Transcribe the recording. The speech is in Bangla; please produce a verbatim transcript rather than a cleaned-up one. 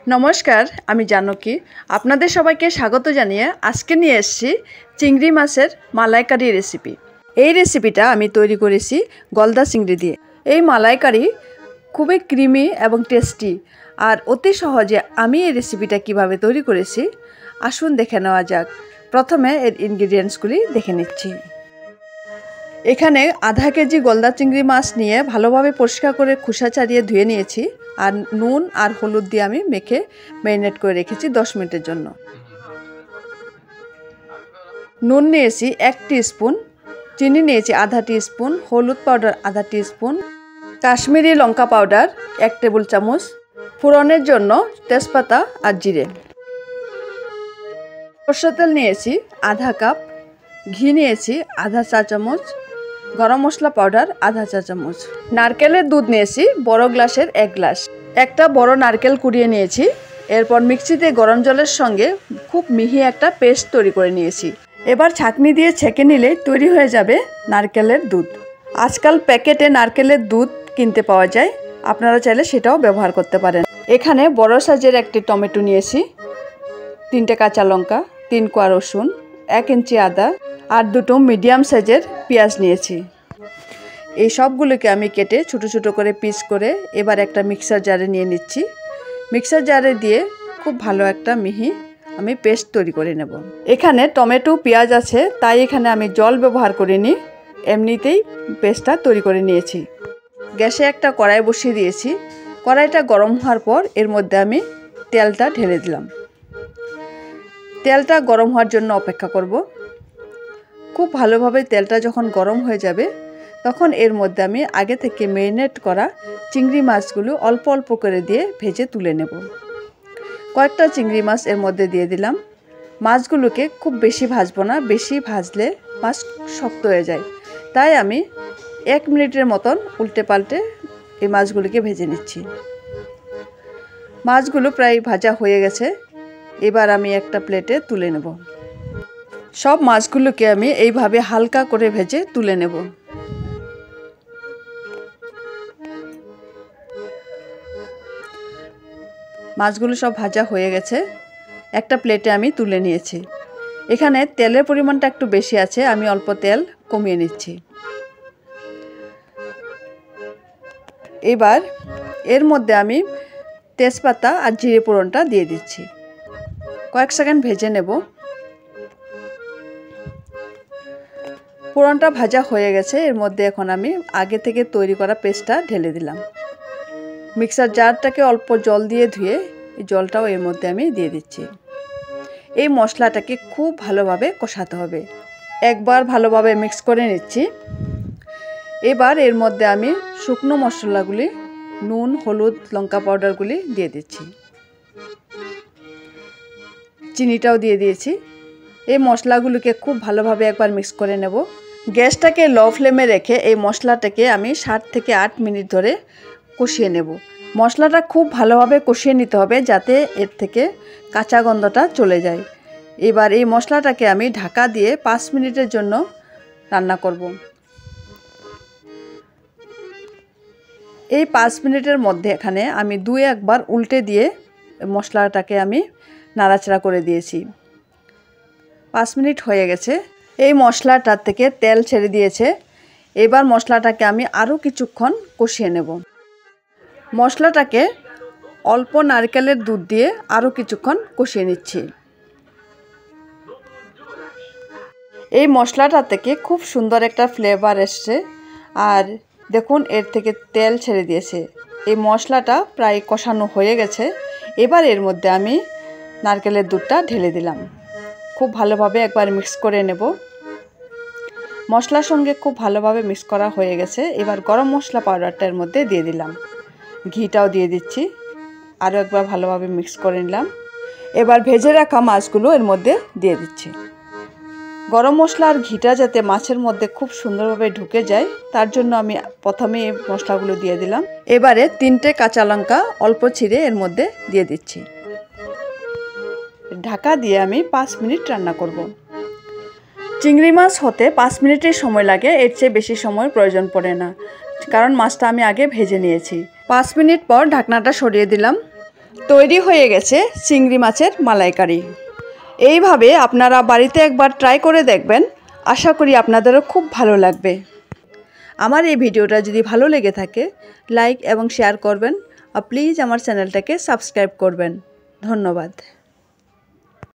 नमस्कार आमी जानकी आपनादेर सबाइके स्वागत जानिए आजके निये एसेछि चिंगड़ी माछेर मालाइकारी रेसिपि। এই রেসিপিটা আমি তৈরি করেছি গলদা চিংড়ি দিয়ে। এই মালাইকারি খুবই ক্রিমি এবং টেস্টি আর অতি সহজে আমি এই রেসিপিটা কিভাবে তৈরি করেছি আসুন দেখে নেওয়া যাক। প্রথমে এর ইনগ্রেডিয়েন্টসগুলি দেখে নিচ্ছি। এখানে আধা কেজি গলদা চিংড়ি মাছ নিয়ে ভালোভাবে পরিষ্কার করে খোসা ছাড়িয়ে ধুয়ে নিয়েছি আর নুন আর হলুদ দিয়ে আমি মেখে ম্যারিনেট করে রেখেছি দশ মিনিটের জন্য। নুন নিয়েছি এক টিস্পুন, চিনি নিয়েছি আধা টিস্পুন, হলুদ পাউডার আধা টিস্পুন, কাশ্মীরি লঙ্কা পাউডার এক টেবিল চামচ, ফোড়নের জন্য তেজপাতা আর জিরে। সরষের তেল নিয়েছি আধা কাপ, ঘি নিয়েছি আধা চা চামচ, গরম মশলা পাউডার আধা চা চামচ, নারকেলের দুধ নিয়েছি বড় গ্লাসের এক গ্লাস। একটা বড় নারকেল কুড়িয়ে নিয়েছি। এরপর মিক্সিতে গরম জলের সঙ্গে খুব মিহি একটা পেস্ট তৈরি করে নিয়েছি। এবার ছাঁকনি দিয়ে ছেঁকে নিলে তৈরি হয়ে যাবে নারকেলের দুধ। আজকাল প্যাকেটে নারকেলের দুধ কিনতে পাওয়া যায়, আপনারা চাইলে সেটাও ব্যবহার করতে পারেন। এখানে বড় সাইজের একটি টমেটো নিয়েছি, তিনটে কাঁচা লঙ্কা, তিন কোয়া রসুন, এক ইঞ্চি আদা আর দুটো মিডিয়াম সাইজের পেঁয়াজ নিয়েছি। এই সবগুলোকে আমি কেটে ছোটো ছোটো করে পিস করে এবার একটা মিক্সার জারে নিয়ে নিচ্ছি। মিক্সার জারে দিয়ে খুব ভালো একটা মিহি আমি পেস্ট তৈরি করে নেব। এখানে টমেটো পেঁয়াজ আছে তাই এখানে আমি জল ব্যবহার করিনি, এমনিতেই পেস্টটা তৈরি করে নিয়েছি। গ্যাসে একটা কড়াই বসিয়ে দিয়েছি। কড়াইটা গরম হওয়ার পর এর মধ্যে আমি তেলটা ঢেলে দিলাম। তেলটা গরম হওয়ার জন্য অপেক্ষা করব। খুব ভালোভাবে তেলটা যখন গরম হয়ে যাবে তখন এর মধ্যে আমি আগে থেকে ম্যারিনেট করা চিংড়ি মাছগুলো অল্প অল্প করে দিয়ে ভেজে তুলে নেব। কয়েকটা চিংড়ি মাছ এর মধ্যে দিয়ে দিলাম। মাছগুলোকে খুব বেশি ভাজবো না, বেশি ভাজলে মাছ শক্ত হয়ে যায়, তাই আমি এক মিনিটের মতন উল্টে পাল্টে এই মাছগুলোকে ভেজে নিচ্ছি। মাছগুলো প্রায় ভাজা হয়ে গেছে, এবার আমি একটা প্লেটে তুলে নেব। সব মাছগুলোকে আমি এইভাবে হালকা করে ভেজে তুলে নেব। মাছগুলো সব ভাজা হয়ে গেছে, একটা প্লেটে আমি তুলে নিয়েছি। এখানে তেলের পরিমাণটা একটু বেশি আছে, আমি অল্প তেল কমিয়ে নিচ্ছি। এবার এর মধ্যে আমি তেজপাতা আর জিরে ফোড়নটা দিয়ে দিচ্ছি। কয়েক সেকেন্ড ভেজে নেব। ফোড়নটা ভাজা হয়ে গেছে, এর মধ্যে এখন আমি আগে থেকে তৈরি করা পেস্টটা ঢেলে দিলাম। মিক্সার জারটাকে অল্প জল দিয়ে ধুয়ে এই জলটাও এর মধ্যে আমি দিয়ে দিচ্ছি। এই মশলাটাকে খুব ভালোভাবে কষাতে হবে। একবার ভালোভাবে মিক্স করে নিচ্ছি। এবার এর মধ্যে আমি শুকনো মশলাগুলি, নুন, হলুদ, লঙ্কা পাউডারগুলি দিয়ে দিচ্ছি। চিনিটাও দিয়ে দিয়েছি। এই মশলাগুলোকে খুব ভালোভাবে একবার মিক্স করে নেব। গ্যাসটাকে লো ফ্লেমে রেখে এই মশলাটাকে আমি সাত থেকে আট মিনিট ধরে কষিয়ে নেব। মশলাটা খুব ভালোভাবে কষিয়ে নিতে হবে যাতে এর থেকে কাঁচা গন্ধটা চলে যায়। এবার এই মশলাটাকে আমি ঢাকা দিয়ে পাঁচ মিনিটের জন্য রান্না করব। এই পাঁচ মিনিটের মধ্যে এখানে আমি দুই একবার উল্টে দিয়ে মশলাটাকে আমি নাড়াচাড়া করে দিয়েছি। পাঁচ মিনিট হয়ে গেছে। এই মশলাটার থেকে তেল ছেড়ে দিয়েছে। এবার মশলাটাকে আমি আরও কিছুক্ষণ কষিয়ে নেব। মশলাটাকে অল্প নারকেলের দুধ দিয়ে আরও কিছুক্ষণ কষিয়ে নিচ্ছি। এই মশলাটা থেকে খুব সুন্দর একটা ফ্লেভার এসছে আর দেখুন এর থেকে তেল ছেড়ে দিয়েছে। এই মশলাটা প্রায় কষানো হয়ে গেছে। এবার এর মধ্যে আমি নারকেলের দুধটা ঢেলে দিলাম। খুব ভালোভাবে একবার মিক্স করে নেব। মশলার সঙ্গে খুব ভালোভাবে মিক্স করা হয়ে গেছে। এবার গরম মশলা পাউডারটা এর মধ্যে দিয়ে দিলাম। ঘিটাও দিয়ে দিচ্ছি। আরও একবার ভালোভাবে মিক্স করে নিলাম। এবার ভেজে রাখা মাছগুলো এর মধ্যে দিয়ে দিচ্ছি। গরম মশলা আর ঘিটা যাতে মাছের মধ্যে খুব সুন্দরভাবে ঢুকে যায় তার জন্য আমি প্রথমে এই মশলাগুলো দিয়ে দিলাম। এবারে তিনটে কাঁচা লঙ্কা অল্প ছিঁড়ে এর মধ্যে দিয়ে দিচ্ছি। ঢাকা দিয়ে আমি পাঁচ মিনিট রান্না করব। চিংড়ি মাছ হতে পাঁচ মিনিটের সময় লাগে, এর চেয়ে বেশি সময় প্রয়োজন পড়ে না, কারণ মাছটা আমি আগে ভেজে নিয়েছি। পাঁচ মিনিট পর ঢাকনাটা সরিয়ে দিলাম। তৈরি হয়ে গেছে চিংড়ি মাছের মালাইকারি। এইভাবে আপনারা বাড়িতে একবার ট্রাই করে দেখবেন, আশা করি আপনাদেরও খুব ভালো লাগবে। আমার এই ভিডিওটা যদি ভালো লেগে থাকে লাইক এবং শেয়ার করবেন আর প্লিজ আমার চ্যানেলটাকে সাবস্ক্রাইব করবেন। ধন্যবাদ।